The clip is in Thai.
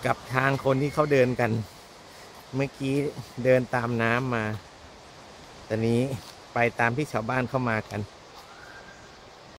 กับทางคนที่เขาเดินกันเมื่อกี้เดินตามน้ำมาตอนนี้ไปตามที่ชาวบ้านเข้ามากัน